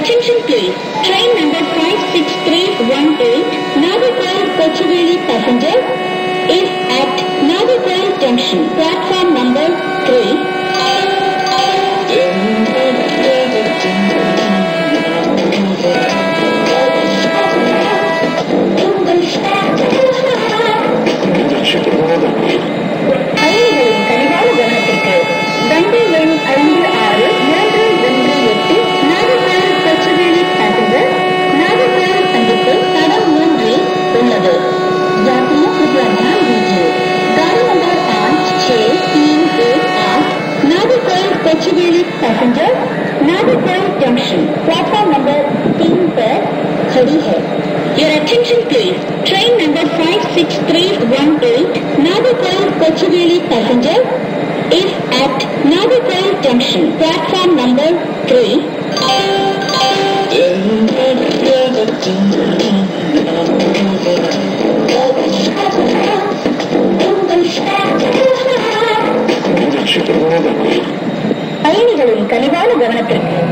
attention please. Train number 56318, Nagarkoil Kochuveli passenger is at Nagarkoil Junction, platform number 3. பயணிகளின் கனிவான கவனத்திற்கு வண்டி எண் 56-218 நாகர்கோயில் கொச்சுவேலி பேசஞ்சர் நாகர்கோயில் சந்திப்பு தடம் 3 உள்ளது. यात्रियों कृपया ध्यान दीजिए, गाड़ी number 56318 Nagercoil Kochuveli passenger Nagercoil junction platform number 3 पर खड़ी है. Your attention please. Train number 56318 Nagarkoil Kochuveli passenger is at Nagarkoil Junction, platform number 3. பயணிகளின் கனிவான கவனத்திற்கு